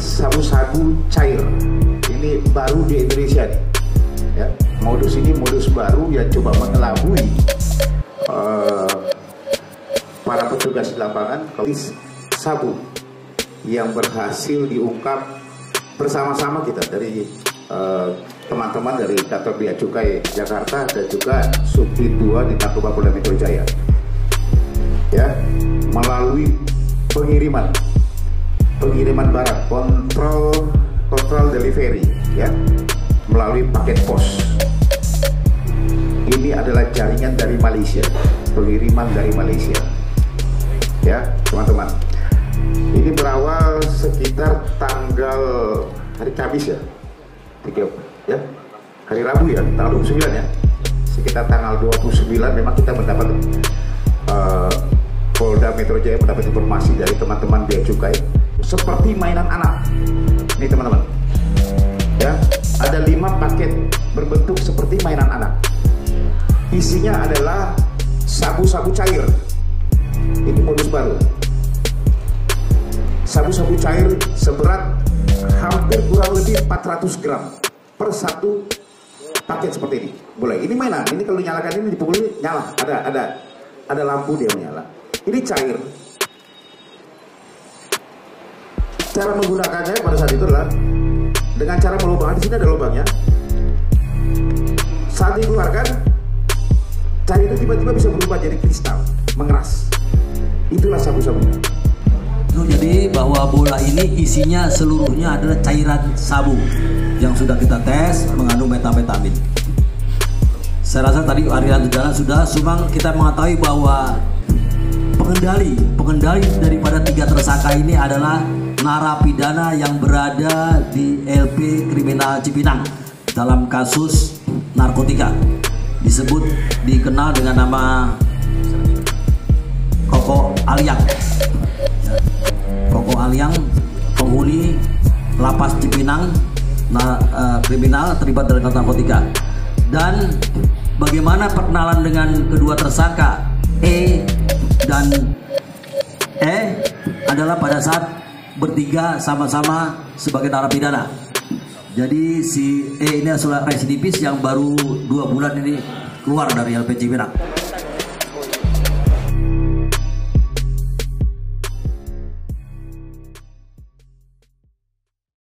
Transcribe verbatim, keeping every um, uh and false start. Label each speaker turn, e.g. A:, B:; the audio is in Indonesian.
A: sabu-sabu cair. Ini baru di Indonesia nih. Ya, modus ini modus baru yang coba mengelabui uh, para petugas di lapangan. Kalau sabu yang berhasil diungkap bersama-sama kita dari teman-teman uh, dari kantor Bea Cukai Jakarta dan juga Subdit dua di Narkoba Polda Metro Jaya, ya, melalui pengiriman pengiriman barang, kontrol kontrol delivery, ya, melalui paket pos. Ini adalah jaringan dari Malaysia, pengiriman dari Malaysia, ya teman-teman. Ini berawal sekitar tanggal hari Kamis ya, tiga, ya, hari Rabu ya, tanggal dua puluh sembilan ya, sekitar tanggal dua puluh sembilan memang kita mendapat uh, Polda Metro Jaya mendapat informasi dari teman-teman Bea Cukai seperti mainan anak. Ini teman-teman, ya, ada lima paket berbentuk seperti mainan anak. Isinya adalah sabu-sabu cair. Ini modus baru. Sabu-sabu cair seberat hampir kurang lebih empat ratus gram per satu paket seperti ini. Boleh. Ini mainan. Ini kalau dinyalakan ini dipukul nyala. Ada ada ada lampu dia menyala. Ini cair. Cara menggunakannya pada saat itu adalah dengan cara melubangkan. Di sini ada lubangnya. Saat dikeluarkan, cair itu tiba-tiba bisa berubah jadi kristal, mengeras. Itulah sabu-sabunya.
B: Jadi bahwa bola ini isinya seluruhnya adalah cairan sabu yang sudah kita tes mengandung metamfetamin. Saya rasa tadi Arian Jalan sudah sumang kita mengetahui bahwa pengendali pengendali daripada tiga tersangka ini adalah narapidana yang berada di L P Kriminal Cipinang dalam kasus narkotika, disebut dikenal dengan nama Koko Aliang. Koko Aliang, penghuni lapas Cipinang, nah, uh, kriminal terlibat dalam narkotika. Dan bagaimana perkenalan dengan kedua tersangka E dan E adalah pada saat bertiga sama-sama sebagai narapidana. Jadi si E ini adalah residivis yang baru dua bulan ini keluar dari L P Cipinang.